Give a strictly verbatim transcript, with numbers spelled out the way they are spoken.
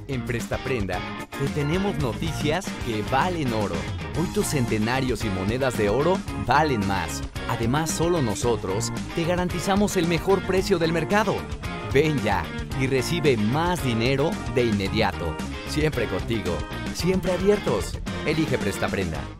En Prestaprenda te tenemos noticias que valen oro. Hoy tus centenarios y monedas de oro valen más. Además, solo nosotros te garantizamos el mejor precio del mercado. Ven ya y recibe más dinero de inmediato. Siempre contigo, siempre abiertos. Elige Prestaprenda.